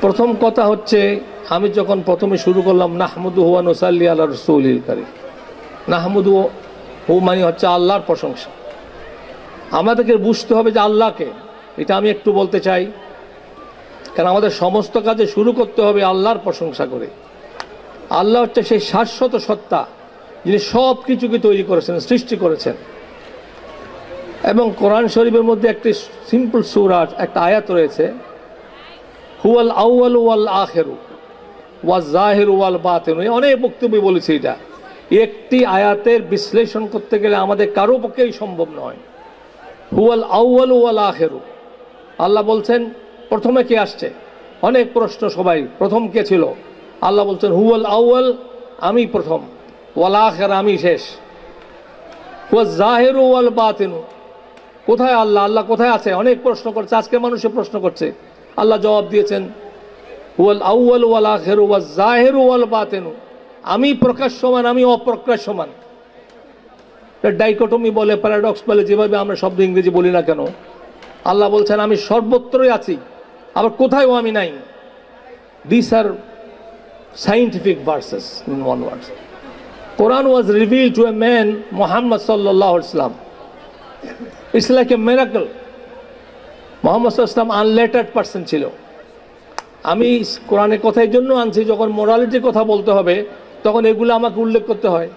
প্রথম কথা হচ্ছে, আমি যখন প্রথমে শুরু করলাম নাহমুদুহু ওয়া নুসাল্লি আলা রাসূলিল কারীম, নাহমুদুহু মানে হচ্ছে আল্লাহর প্রশংসা। আমাদেরকে বুঝতে হবে যে আল্লাহকে, এটা আমি একটু বলতে চাই, কারণ আমাদের সমস্ত কাজে শুরু করতে হবে আল্লাহর প্রশংসা করে। আল্লাহ হচ্ছে সেই শাশ্বত সত্তা, যিনি সব কিছুকে তৈরি করেছেন, সৃষ্টি করেছেন। এবং কোরআন শরীফের মধ্যে একটি সিম্পল সূরা, একটা আয়াত রয়েছে, হুয়াল আউয়ালু ওয়াল আখিরু ওয়াজ জাহিরু ওয়াল বাতিনু। অনেক বক্তব্য বলেছি এটা। একটি আয়াতের বিশ্লেষণ করতে গেলে আমাদের কারো পক্ষেই সম্ভব নয়। হুয়াল আউয়ালু ওয়াল আখিরু, আল্লাহ বলছেন প্রথমে কে আসছে? অনেক প্রশ্ন সবাই, প্রথম কে ছিল? আল্লাহ বলছেন হুয়াল আউয়াল, আমি প্রথম, ওয়াল আখির, আমি শেষ, ওয়াজ জাহিরু ওয়াল বাতিনু। কোথায় আল্লাহ? আল্লাহ কোথায় আছে? অনেক প্রশ্ন করছে, আজকে মানুষে প্রশ্ন করছে। আল্লাহ জবাব দিয়েছেন হুয়াল আউয়াল ওয়াল আখির ওয়াজ জাহিরু ওয়াল বাতিনু, আমি প্রকাশ্যমান, আমি অপ্রকাশ্যমান। ডাইকটমি বলে, প্যারাডক্স বলে, যেভাবে আমরা শব্দ ইংরেজি বলি না কেন, আল্লাহ বলছেন আমি সর্বত্রই আছি, আবার কোথায়ও আমি নাই। দিস আর scientific verses in one word. Quran was revealed to a man, Muhammad sallallahu alaihi wasallam. It's like a miracle. Muhammad sallallahu alaihi wasallam unlettered person ছিল। আমি কোরআনের কথার জন্য আনছি, যখন মোরালিটির কথা বলতে হবে তখন এগুলো আমাকে উল্লেখ করতে হয়।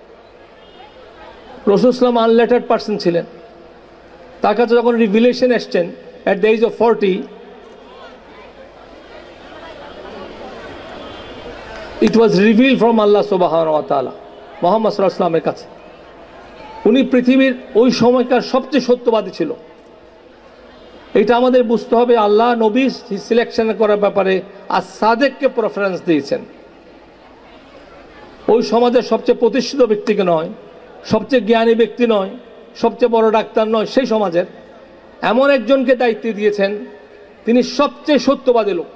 রাসূল সাল্লাল্লাহু আনলেটার্ড পারসন ছিলেন। তার কাছে যখন রিভিলেশন এসছেন at the age of 40, it was revealed from Allah subhanahu wa ta'ala Muhammad সাল্লাল্লাহু আলাইহি ওয়াসাল্লামের কাছে। উনি পৃথিবীর ওই সময়কার সবচেয়ে সত্যবাদী ছিল। এটা আমাদের বুঝতে হবে। আল্লাহ নবী সিলেকশন করার ব্যাপারে আর সাদেককে প্রেফারেন্স দিয়েছেন। ওই সমাজের সবচেয়ে প্রতিষ্ঠিত ব্যক্তিকে নয়, সবচেয়ে জ্ঞানী ব্যক্তি নয়, সবচেয়ে বড় ডাক্তার নয়, সেই সমাজের এমন একজনকে দায়িত্ব দিয়েছেন, তিনি সবচেয়ে সত্যবাদী লোক।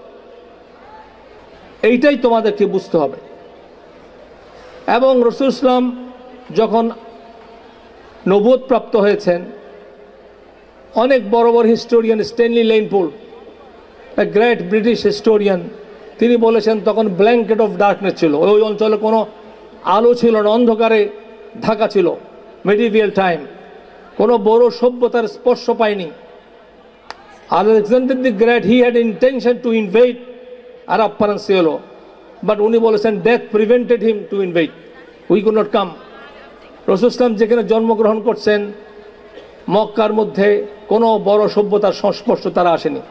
এইটাই তোমাদেরকে বুঝতে হবে। এবং রাসূল ইসলাম যখন নবুয়ত প্রাপ্ত হয়েছেন, অনেক বড় বড় historian, Stanley Lane Poole, a great British historian, তিনি বলেছেন তখন ব্ল্যাঙ্কেট অফ ডার্কনেস ছিল, ওই অঞ্চলে কোনো আলো ছিল না, অন্ধকারে ঢাকা ছিল। মেডিভিয়াল টাইম, কোনো বড় সভ্যতার স্পর্শ পায়নি। Alexander the great, he had intention to invade Arab peninsula, but উনি বলেছেন death prevented him to invade, we could not come. রাসূল ইসলাম যেখানে জন্মগ্রহণ করছেন, মক্কার মধ্যে কোনো বড় সভ্যতার সংস্পর্শ তারা আসেনি।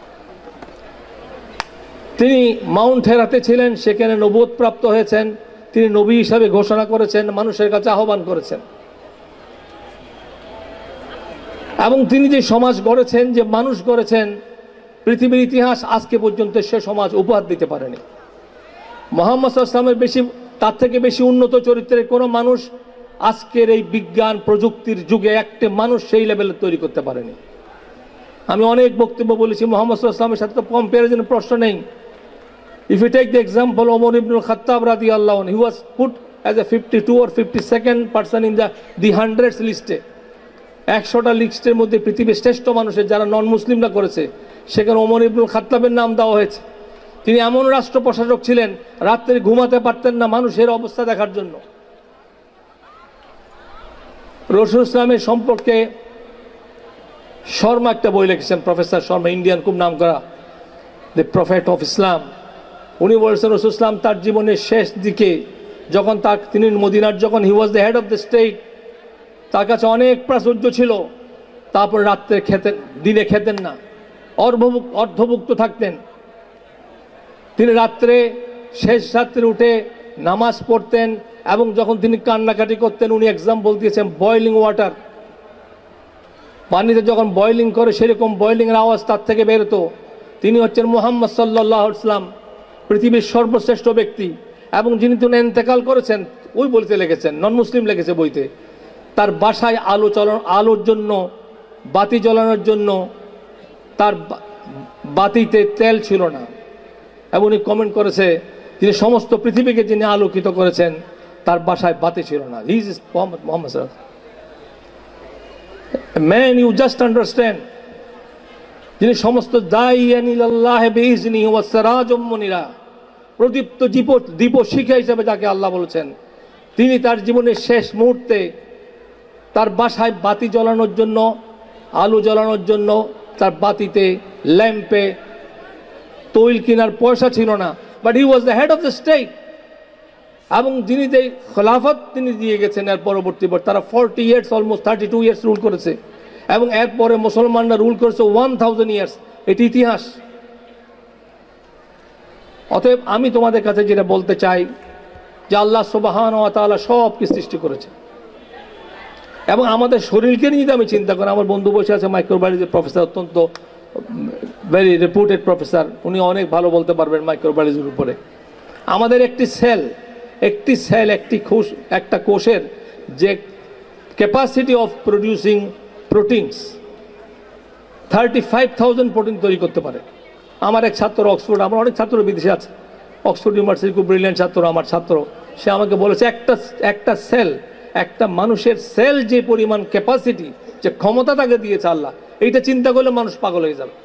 তিনি মাউন্ট হেরাতে ছিলেন, সেখানে নবুয়ত প্রাপ্ত হয়েছেন, তিনি নবী হিসাবে ঘোষণা করেছেন, মানুষের কাছে আহ্বান করেছেন। এবং তিনি যে সমাজ গড়েছেন, যে মানুষ গড়েছেন, পৃথিবীর ইতিহাস আজকে পর্যন্ত সে সমাজ উপহার দিতে পারেনি। মুহাম্মদ সাল্লাল্লাহু আলাইহি ওয়াসাল্লামের বেশি, তার থেকে বেশি উন্নত চরিত্রের কোনো মানুষ আজকের এই বিজ্ঞান প্রযুক্তির যুগে একটা মানুষ সেই লেভেলে তৈরি করতে পারেনি। আমি অনেক বক্তব্য বলেছি, মুহাম্মদ সাল্লাল্লাহু আলাইহি ওয়াসাল্লামের সাথে তো কম্প্যারিজনের প্রশ্ন নেই। If you take the example of Umar ibn al-Khattab radiyallahu anhu, he was put as a 52 or 52nd person in the hundreds list. 100টা লিস্টের মধ্যে পৃথিবীর শ্রেষ্ঠ মানুষের যারা নন মুসলিমরা করেছে, সেখানে ওমর ইবনুল খাত্তাবের নাম দেওয়া হয়েছে। তিনি এমন রাষ্ট্র প্রশাসক ছিলেন, রাত্রে ঘুমাতে পারতেন না মানুষের অবস্থা দেখার জন্য। রাসূল ইসলামের সম্পর্কে শর্মা একটা বই লিখেছেন, প্রফেসর শর্মা, ইন্ডিয়ান, খুব নাম করা, দ্য প্রফেট অফ ইসলাম। উনি বলেছেন রাসূল ইসলাম তার জীবনের শেষ দিকে যখন তিনি মদিনার, যখন he was the head of the state, তার কাছে অনেক প্রাচুর্য ছিল, তারপর রাত্রে খেতেন, দিনে খেতেন না, অর্ধভুক্ত থাকতেন। তিনি রাত্রে, শেষ রাত্রে উঠে নামাজ পড়তেন, এবং যখন তিনি কান্নাকাটি করতেন, উনি এক্সাম্পল দিয়েছেন বয়লিং ওয়াটার, পানিতে যখন বয়লিং করে সেরকম বয়লিংয়ের আওয়াজ তার থেকে বেরোতো। তিনি হচ্ছেন মুহাম্মদ সাল্লাল্লাহু আলাইহি ওয়াসাল্লাম, পৃথিবীর সর্বশ্রেষ্ঠ ব্যক্তি। এবং যিনি তিনি ইন্তেকাল করেছেন, ওই বইতে লিখেছেন, নন মুসলিম লিখেছে বইতে, তার বাসায় আলোর জন্য, বাতি জ্বালানোর জন্য তার বাতিতে তেল ছিল না। এবং উনি কমেন্ট করেছে, যিনি সমস্ত পৃথিবীকে যিনি আলোকিত করেছেন, তার বাসায় বাতি ছিল না। হি ইজ মুহাম্মদ সাল্লাল্লাহু আলাইহি ওয়াসাল্লাম। ম্যান, ইউ জাস্ট আন্ডারস্ট্যান্ড যিনি সমস্ত দাইয়ান ইলাল্লাহি বিইজনিহি ওয়া সিরাজুম মুনিরা, প্রদীপ্ত দীপ শিখা হিসেবে যাকে আল্লাহ বলেছেন, তিনি তার জীবনের শেষ মুহূর্তে তার বাসায় বাতি জ্বালানোর জন্য, আলো জ্বালানোর জন্য তার বাতিতে ল্যাম্পে তৈল কেনার পয়সা ছিল না, but he was the head of the state. এবং যিনি যে খেলাফত তিনি দিয়ে গেছেন এর পরবর্তী তারা 40 ইয়ার্স, অলমোস্ট 32 ইয়ার্স রুল করেছে, এবং এরপরে মুসলমানরা রুল করেছে 1000 ইয়ার্স। এটি ইতিহাস। অতএব আমি তোমাদের কাছে যেটা বলতে চাই যে আল্লাহ সুবহানাহু ওয়া তাআলা সব কিছু সৃষ্টি করেছে, এবং আমাদের শরীরকে নিয়ে যদি আমি চিন্তা করি, আমার বন্ধু বসে আছে মাইক্রোবায়োলজির প্রফেসর, অত্যন্ত ভেরি রেপুটেড প্রফেসর, উনি অনেক ভালো বলতে পারবেন মাইক্রোবায়োলজির উপরে। আমাদের একটি সেল, একটা কোষের যে capacity of producing proteins 35,000 protein তৈরি করতে পারে। আমার এক ছাত্র অক্সফোর্ড, আমার অনেক ছাত্র বিদেশে আছে, অক্সফোর্ড ইউনিভার্সিটি খুব ব্রিলিয়ান্ট ছাত্র, আমার ছাত্র, সে আমাকে বলেছে একটা সেল, একটা মানুষের সেল যে পরিমাণ ক্যাপাসিটি, যে ক্ষমতা তাকে দিয়েছে আল্লাহ, এইটা চিন্তা করলে মানুষ পাগল হয়ে যাবে।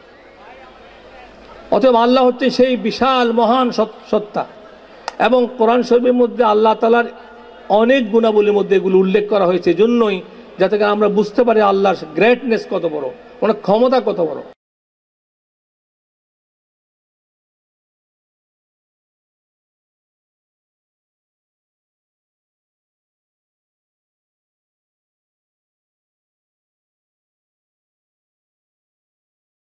অতএব আল্লাহ হচ্ছে সেই বিশাল মহান সত্তা, এবং কোরআন শরীফের মধ্যে আল্লাহ তাআলার অনেক গুণাবলীর মধ্যে এগুলো উল্লেখ করা হয়েছে, জন্যই যাতে আমরা বুঝতে পারি আল্লাহর গ্রেটনেস কত বড়, ওনার ক্ষমতা কত বড়।